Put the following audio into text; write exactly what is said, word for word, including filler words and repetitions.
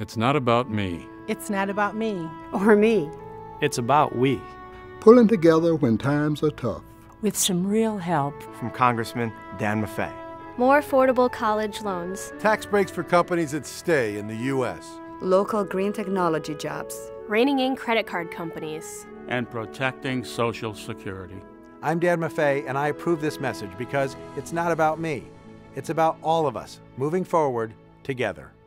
It's not about me. It's not about me. Or me. It's about we. Pulling together when times are tough. With some real help. From Congressman Dan Maffei. More affordable college loans. Tax breaks for companies that stay in the U S Local green technology jobs. Reining in credit card companies. And protecting Social Security. I'm Dan Maffei, and I approve this message because it's not about me. It's about all of us moving forward together.